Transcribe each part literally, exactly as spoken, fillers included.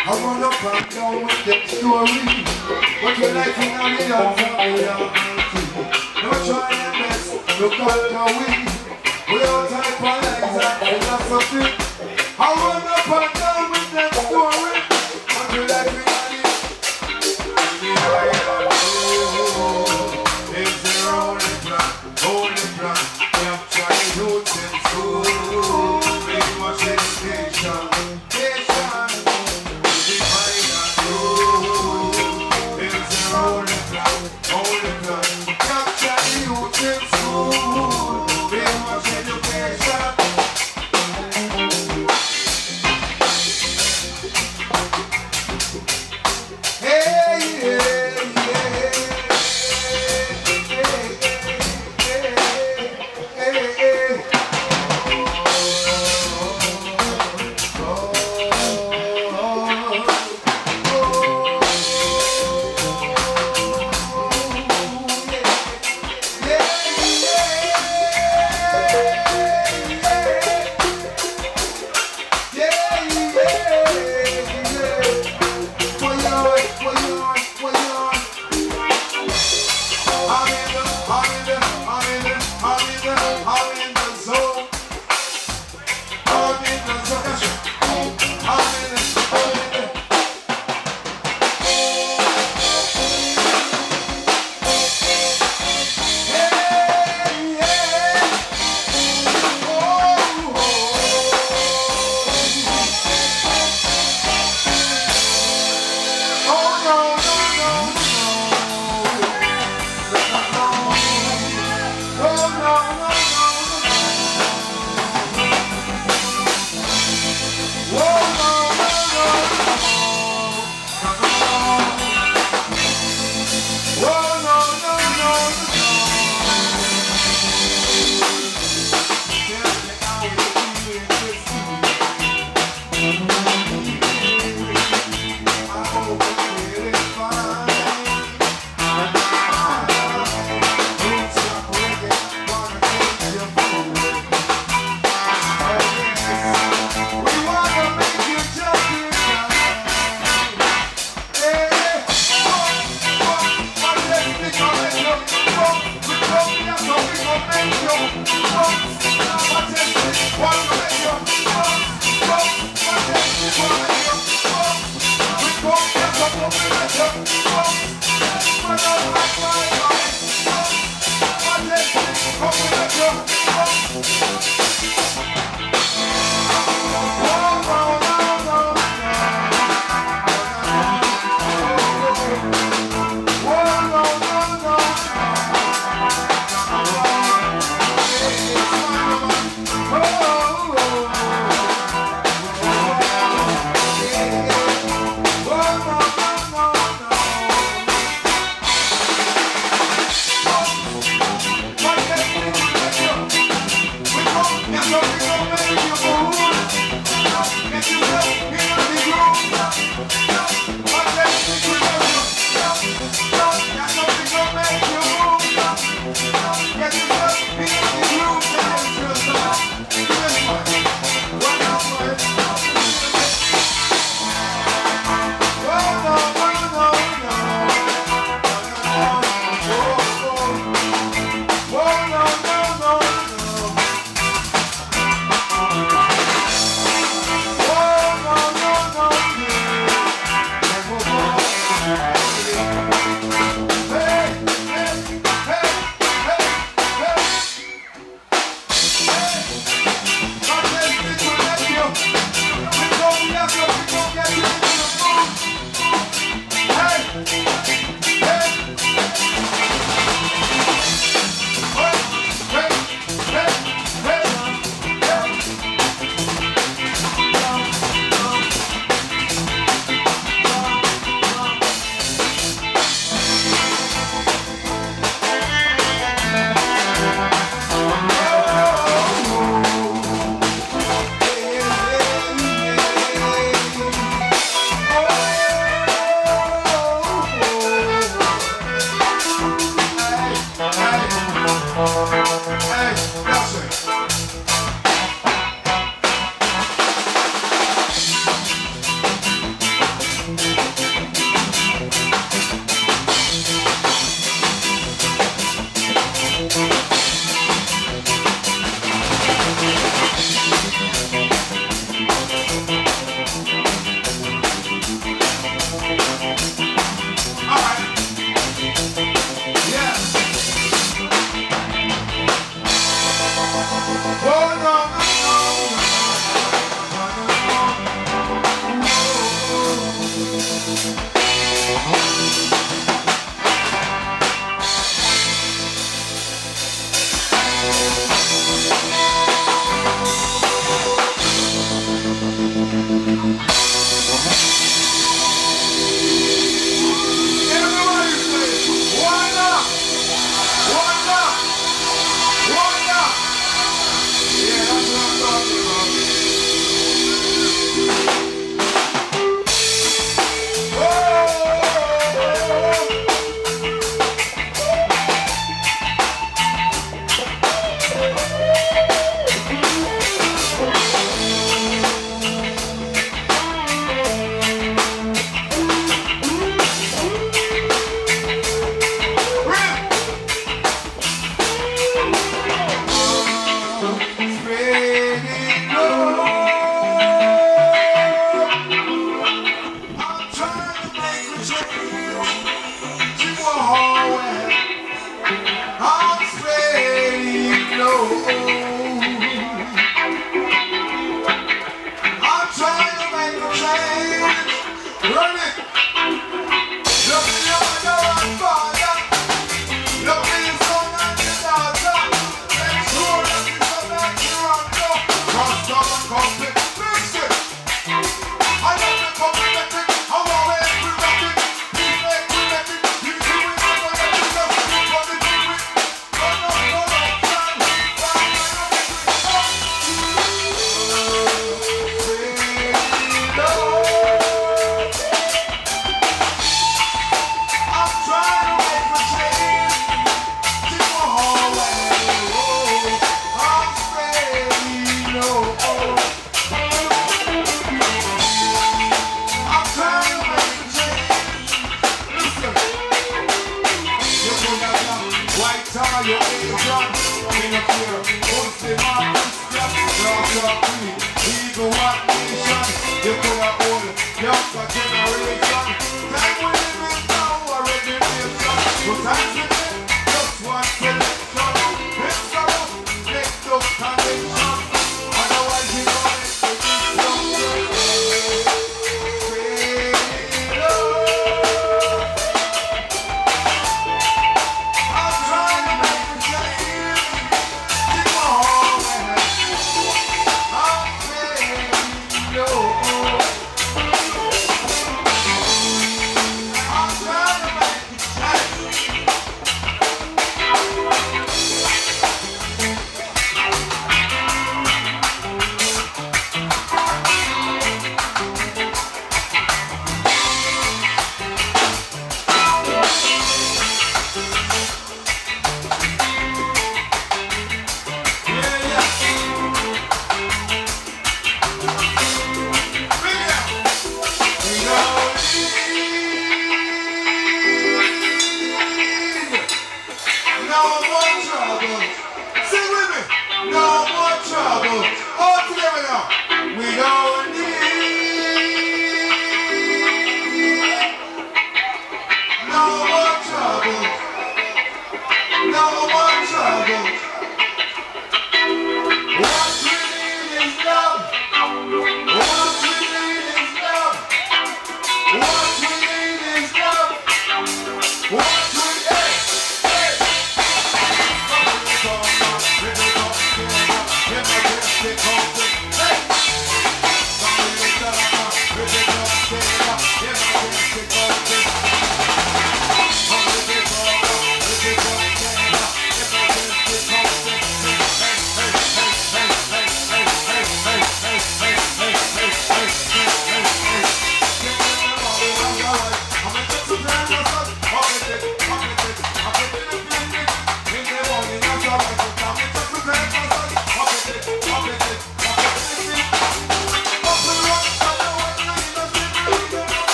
I run up and down with them story. But you like it on the outside, we are empty. No try and mess, no culture we. We all type of lies and philosophy. I run up and down with them story. But you like it on the it's the only plan, only plan. We have tried roots and school. Very much education, education. Divide and rule. It's the only plan, only plan. Capture the youth in school. Very much education. Run it. Love me your mother and father. Love me your son and your daughter. Make sure that you come back to Toronto. Cross down and come to fix it. I love the community. I'm always presenting. Please make me let it. You do it. I'm gonna let it. Just do what it do it. Run up, run up, son. Bang, bang, your Asian, in a fear, Muslim and Christian, Black or Green, Eagle White Nation, you could have all younger generation. Time we live in now, already nation, but time to get just one selection. Mix up, make those connections, otherwise you know it's a destruction.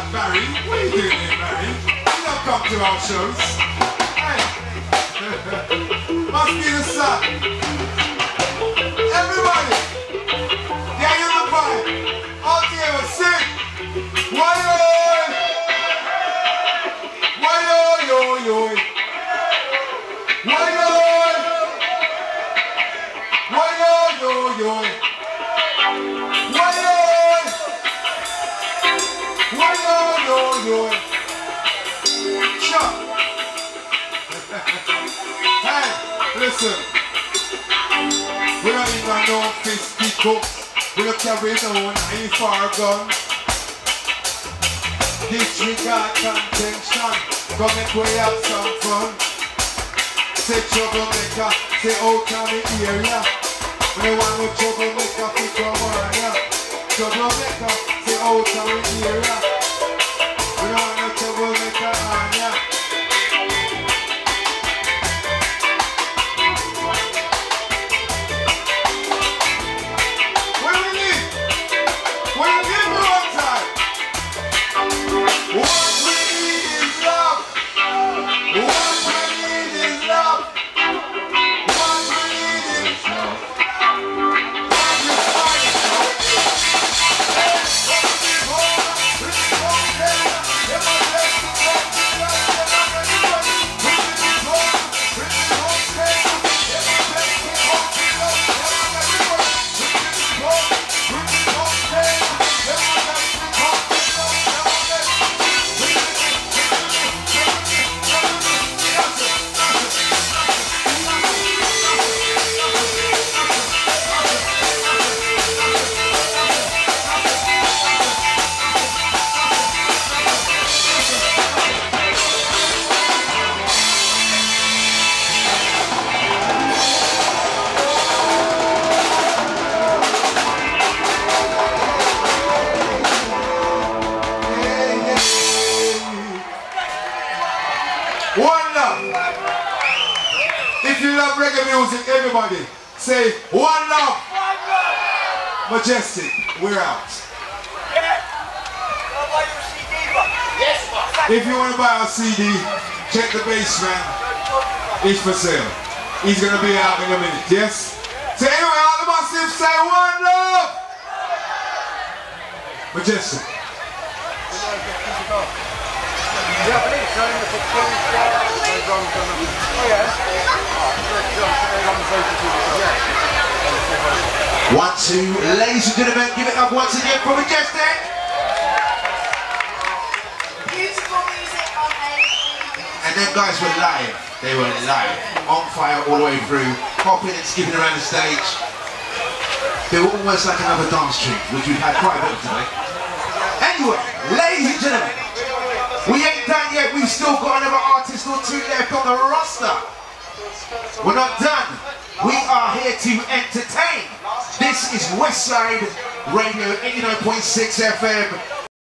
Barry, what are you doing here, Barry? You don't come to our shows. Hey. Must be the sun. Everybody, get in the vibe. All together, sing. Why yo? Why yo yo yo? Why yo? Why yo yo yo? Why yo? Why yo yo yo? Sure. Hey, listen. We don't even know fifty cups. We don't carry no knife or gun. Disregard contention. Come make we have some fun. Say troublemaker, say out of the area. We want no troublemaker to come on ya. Troublemaker, say out of the area. We don't want no troublemaker on ya. What do we need? What do we need for one time? What we need is love. What we need is love. What we need is love. Love is fire. Hey, what we need more, we need more care. Never let me go, never let me go. We need more, we need more care. Never let me go, never let me go. We need more, we need more care. Never let me go, never let me go. We need one love. If you love reggae music, everybody say one love. Majestic, we're out. If you want to buy our C D, check the basement. It's for sale. He's gonna be out in a minute. Yes. So anyway, all the massive say one love. Majestic. Yeah, I believe so. Oh, yeah. One, two, ladies and gentlemen, give it up once again for Majestic. Beautiful music on there. And them guys were live. They were live, on fire all the way through, popping and skipping around the stage. They were almost like another dance troupe, which we've had quite a bit of today. Anyway, ladies and gentlemen, we ain't done yet. We've still got another artist or two left on the roster. We're not done. We are here to entertain. This is Westside Radio eighty-nine point six F M.